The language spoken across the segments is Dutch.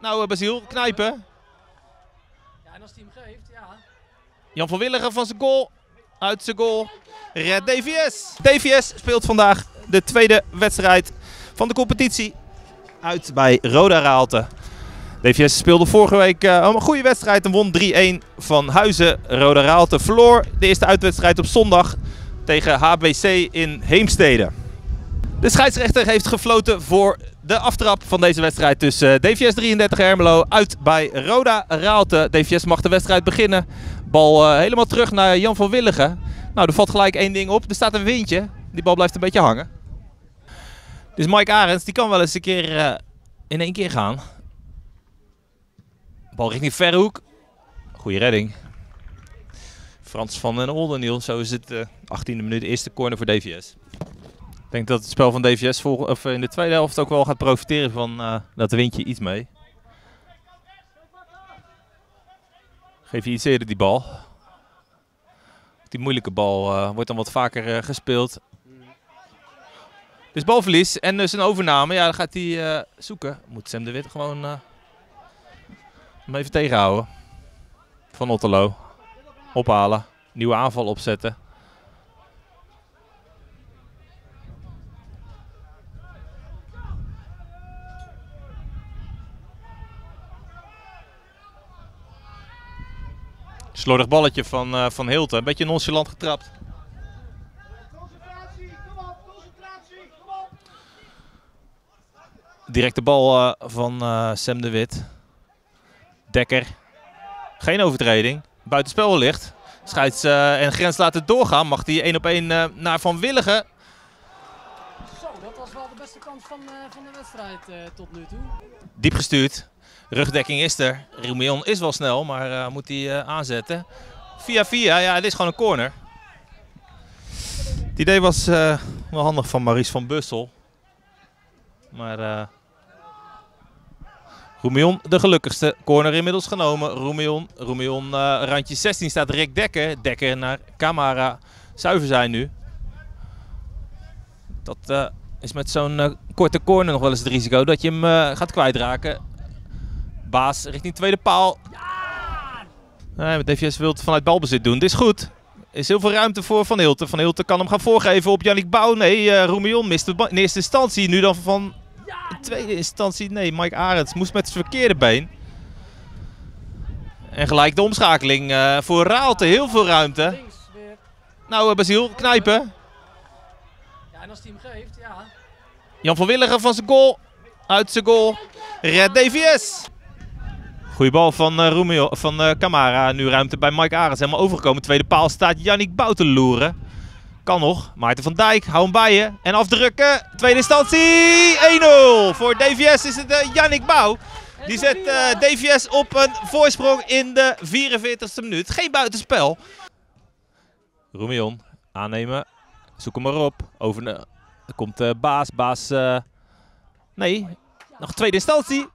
Nou, Basiel, knijpen. Ja, en als hij hem geeft, ja. Jan van Willigen van zijn goal. Uit zijn goal. Red DVS. DVS speelt vandaag de tweede wedstrijd van de competitie. Uit bij Roda Raalte. DVS speelde vorige week een goede wedstrijd en won 3-1 van Huizen. Roda Raalte verloor de eerste uitwedstrijd op zondag tegen HBC in Heemstede. De scheidsrechter heeft gefloten voor de aftrap van deze wedstrijd tussen DVS 33 Ermelo uit bij Roda Raalte. DVS mag de wedstrijd beginnen. Bal helemaal terug naar Jan van Willigen. Nou, er valt gelijk één ding op. Er staat een windje. Die bal blijft een beetje hangen. Dus Mike Arends, die kan wel eens een keer in één keer gaan. Bal richting Verhoek. Goeie redding. Frans van den Oldenniel. Zo is het 18e minuut. Eerste corner voor DVS. Ik denk dat het spel van DVS in de tweede helft ook wel gaat profiteren van dat windje iets mee. Geef je iets eerder die bal. Die moeilijke bal wordt dan wat vaker gespeeld. Dus balverlies en dus een overname. Ja, dan gaat hij zoeken. Moet Sam de Wit gewoon hem even tegenhouden. Van Otterlo. Ophalen. Nieuwe aanval opzetten. Slordig balletje van Hilten. Een beetje nonchalant getrapt. Directe bal van Sam de Wit. Dekker. Geen overtreding. Buitenspel wellicht. Scheids en grens laten doorgaan. Mag hij 1 op 1 naar Van Willigen. Zo, dat was wel de beste kans van de wedstrijd tot nu toe. Diep gestuurd. Rugdekking is er. Roemion is wel snel, maar moet hij aanzetten. Via, ja, het is gewoon een corner. Het idee was wel handig van Maurice van Bussel. Maar Roemion de gelukkigste. Corner inmiddels genomen. Roemion randje 16 staat Rick Dekker. Dekker naar Camara. Zuiver zijn nu. Dat is met zo'n korte corner nog wel eens het risico dat je hem gaat kwijtraken. Baas richting tweede paal. Nee, DVS wil het vanuit balbezit doen. Dit is goed. Er is heel veel ruimte voor Van Hilten. Van Hilten kan hem gaan voorgeven op Yannick Bouw. Nee, Roemion mist de in eerste instantie. Nu dan van in tweede instantie. Nee, Mike Arends moest met zijn verkeerde been. En gelijk de omschakeling voor Raalte. Heel veel ruimte. Nou, Basiel, knijpen. Ja, en als hij hem geeft, ja. Jan van Willigen van zijn goal. Uit zijn goal. Red DVS. Goeie bal van Camara. Nu ruimte bij Mike Arends. Helemaal overgekomen. Tweede paal staat Yannick Bouw te loeren. Kan nog. Maarten van Dijk. Hou hem bij je. En afdrukken. Tweede instantie. 1-0. Voor DVS is het Yannick Bouw. Die zet DVS op een voorsprong in de 44e minuut. Geen buitenspel. Roemion. Aannemen. Zoek hem maar op. Er komt Baas. Nee. Nog tweede instantie.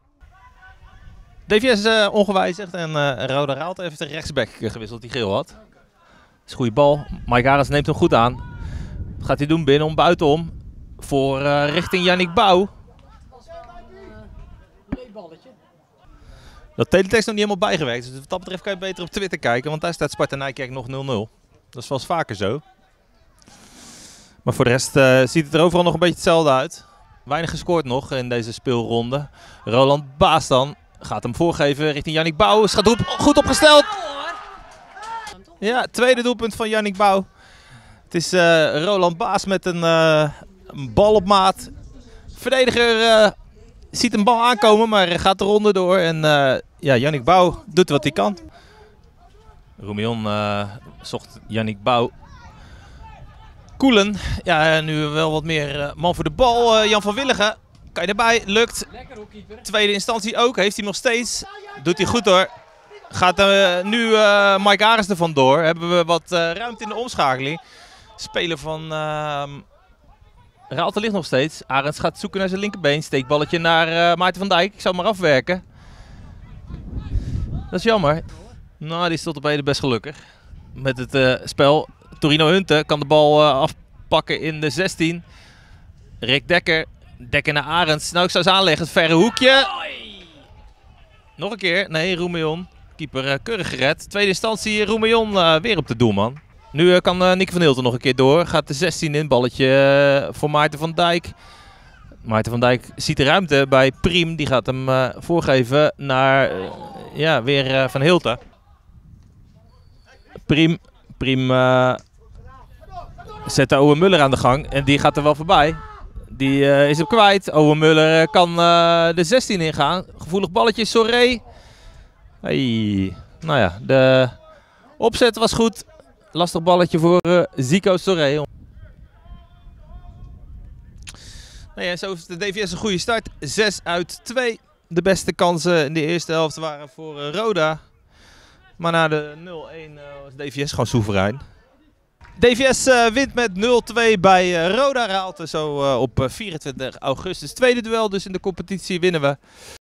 DVS ongewijzigd en Roda Raalte heeft de rechtsback gewisseld die geel had. Dat is een goede bal. Mike Arends neemt hem goed aan. Wat gaat hij doen? Binnen om buitenom. Voor richting Yannick Bouw. Dat was wel een leegballetje. Dat teletext nog niet helemaal bijgewerkt. Dus wat dat betreft kan je beter op Twitter kijken. Want daar staat Sparta Nijkerk nog 0-0. Dat is wel eens vaker zo. Maar voor de rest ziet het er overal nog een beetje hetzelfde uit. Weinig gescoord nog in deze speelronde. Roland Baas dan. Gaat hem voorgeven richting Yannick Bouw. Is goed opgesteld. Ja, tweede doelpunt van Yannick Bouw. Het is Roland Baas met een bal op maat. Verdediger ziet een bal aankomen, maar gaat de ronde door. En ja, Yannick Bouw doet wat hij kan. Roemion zocht Yannick Bouw. Koelen. Ja, nu wel wat meer man voor de bal. Jan van Willigen. Kan je erbij, lukt. Tweede instantie ook, heeft hij nog steeds. Doet hij goed hoor. Gaat nu Mike Arends er vandoor. Hebben we wat ruimte in de omschakeling. Speler van Raalte ligt nog steeds. Arends gaat zoeken naar zijn linkerbeen. Steekballetje naar Maarten van Dijk. Ik zal hem maar afwerken. Dat is jammer. Nou, die is tot op heden best gelukkig. Met het spel. Torino Hunte kan de bal afpakken in de 16. Rick Dekker. Dekker naar Arends. Nou, ik zou eens aanleggen. Het verre hoekje. Nog een keer. Nee, Roemion. Keeper keurig gered. Tweede instantie Roemion weer op de doelman. Nu kan Nick van Hilten nog een keer door. Gaat de 16 in. Balletje voor Maarten van Dijk. Maarten van Dijk ziet de ruimte bij Priem. Die gaat hem voorgeven naar weer Van Hilten. Priem zet Owen Muller aan de gang. En die gaat er wel voorbij. Die is hem kwijt. Owen Muller kan de 16 ingaan. Gevoelig balletje, Soré. Hey. Nou ja, de opzet was goed. Lastig balletje voor Zico Soré. Nou ja, zo is de DVS een goede start. 6 uit 2. De beste kansen in de eerste helft waren voor Roda. Maar na de 0-1 was DVS gewoon soeverein. DVS wint met 0-2 bij Roda Raalte. Zo op 24 augustus. Tweede duel dus in de competitie winnen we.